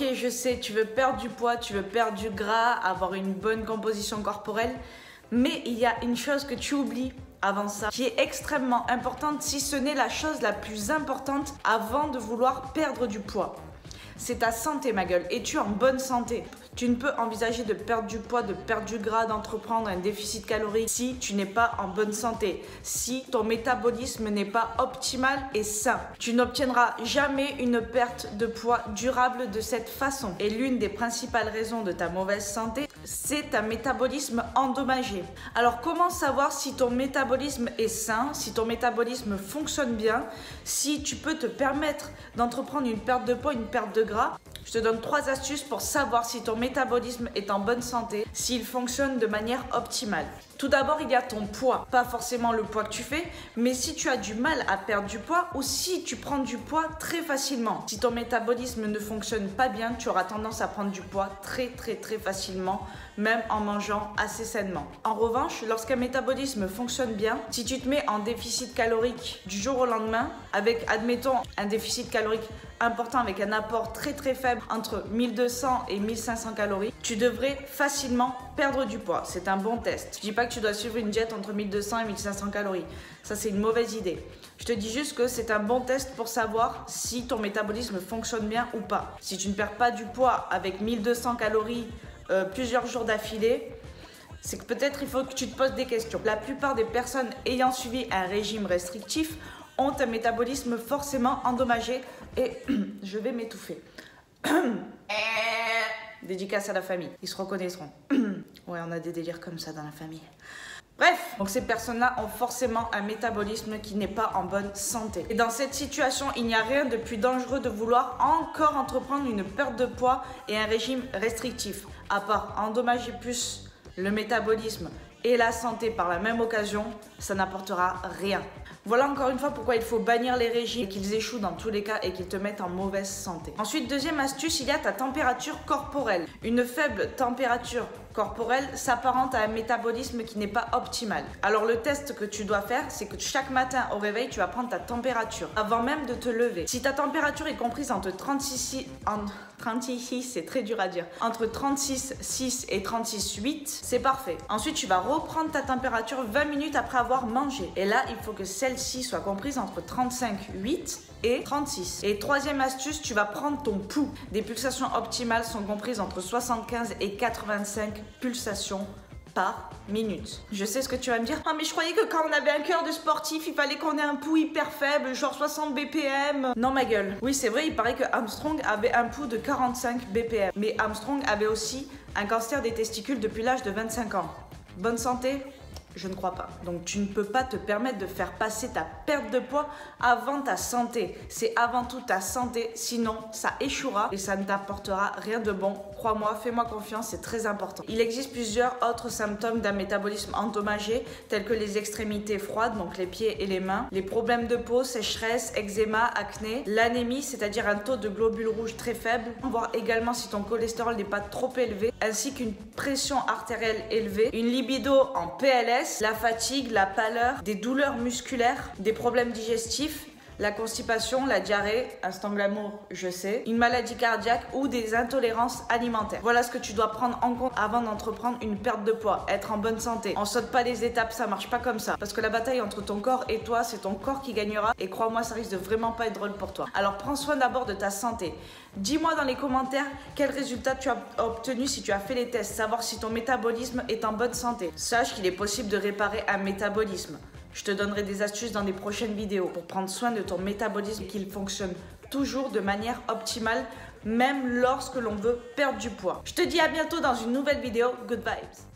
Ok, je sais, tu veux perdre du poids, tu veux perdre du gras, avoir une bonne composition corporelle, mais il y a une chose que tu oublies avant ça, qui est extrêmement importante, si ce n'est la chose la plus importante avant de vouloir perdre du poids. C'est ta santé, ma gueule. Es-tu en bonne santé? Tu ne peux envisager de perdre du poids, de perdre du gras, d'entreprendre un déficit calorique si tu n'es pas en bonne santé, si ton métabolisme n'est pas optimal et sain. Tu n'obtiendras jamais une perte de poids durable de cette façon. Et l'une des principales raisons de ta mauvaise santé, c'est un métabolisme endommagé. Alors comment savoir si ton métabolisme est sain, si ton métabolisme fonctionne bien, si tu peux te permettre d'entreprendre une perte de poids, une perte de gras? Je te donne 3 astuces pour savoir si ton métabolisme est en bonne santé, s'il fonctionne de manière optimale. Tout d'abord, il y a ton poids. Pas forcément le poids que tu fais, mais si tu as du mal à perdre du poids ou si tu prends du poids très facilement. Si ton métabolisme ne fonctionne pas bien, tu auras tendance à prendre du poids très facilement, même en mangeant assez sainement. En revanche, lorsqu'un métabolisme fonctionne bien, si tu te mets en déficit calorique du jour au lendemain, avec, admettons, un déficit calorique important avec un apport très faible entre 1200 et 1500 calories, tu devrais facilement perdre du poids. C'est un bon test. Je dis pas que tu dois suivre une diète entre 1200 et 1500 calories. Ça, c'est une mauvaise idée. Je te dis juste que c'est un bon test pour savoir si ton métabolisme fonctionne bien ou pas. Si tu ne perds pas du poids avec 1200 calories plusieurs jours d'affilée, c'est que peut-être il faut que tu te poses des questions. La plupart des personnes ayant suivi un régime restrictif ont un métabolisme forcément endommagé et je vais m'étouffer. Dédicace à la famille, ils se reconnaîtront. Ouais, on a des délires comme ça dans la famille. Bref, donc ces personnes-là ont forcément un métabolisme qui n'est pas en bonne santé. Et dans cette situation, il n'y a rien de plus dangereux de vouloir encore entreprendre une perte de poids et un régime restrictif, à part endommager plus le métabolisme et la santé par la même occasion, ça n'apportera rien. Voilà encore une fois pourquoi il faut bannir les régimes et qu'ils échouent dans tous les cas et qu'ils te mettent en mauvaise santé. Ensuite, deuxième astuce, il y a ta température corporelle. Une faible température corporelle s'apparente à un métabolisme qui n'est pas optimal. Alors le test que tu dois faire, c'est que chaque matin au réveil, tu vas prendre ta température avant même de te lever. Si ta température est comprise entre 36, c'est très dur à dire, entre 36,6 et 36,8, c'est parfait. Ensuite, tu vas reprendre ta température 20 minutes après avoir mangé. Et là, il faut que celle-ci soit comprise entre 35,8 et 36. Et troisième astuce, tu vas prendre ton pouls. Des pulsations optimales sont comprises entre 75 et 85 pulsations par minute. Je sais ce que tu vas me dire. Ah mais je croyais que quand on avait un cœur de sportif, il fallait qu'on ait un pouls hyper faible, genre 60 BPM. Non ma gueule. Oui c'est vrai, il paraît que Armstrong avait un pouls de 45 BPM. Mais Armstrong avait aussi un cancer des testicules depuis l'âge de 25 ans. Bonne santé ? Je ne crois pas. Donc tu ne peux pas te permettre de faire passer ta perte de poids avant ta santé. C'est avant tout ta santé, sinon ça échouera et ça ne t'apportera rien de bon. Crois-moi, fais-moi confiance, c'est très important. Il existe plusieurs autres symptômes d'un métabolisme endommagé, tels que les extrémités froides, donc les pieds et les mains, les problèmes de peau, sécheresse, eczéma, acné, l'anémie, c'est-à-dire un taux de globules rouges très faible, voir également si ton cholestérol n'est pas trop élevé, ainsi qu'une pression artérielle élevée, une libido en PLS, la fatigue, la pâleur, des douleurs musculaires, des problèmes digestifs, la constipation, la diarrhée, instant glamour, je sais, une maladie cardiaque ou des intolérances alimentaires. Voilà ce que tu dois prendre en compte avant d'entreprendre une perte de poids, être en bonne santé. On saute pas les étapes, ça marche pas comme ça. Parce que la bataille entre ton corps et toi, c'est ton corps qui gagnera et crois-moi, ça risque de vraiment pas être drôle pour toi. Alors prends soin d'abord de ta santé. Dis-moi dans les commentaires quels résultats tu as obtenus si tu as fait les tests, savoir si ton métabolisme est en bonne santé. Sache qu'il est possible de réparer un métabolisme. Je te donnerai des astuces dans des prochaines vidéos pour prendre soin de ton métabolisme et qu'il fonctionne toujours de manière optimale, même lorsque l'on veut perdre du poids. Je te dis à bientôt dans une nouvelle vidéo. Good vibes!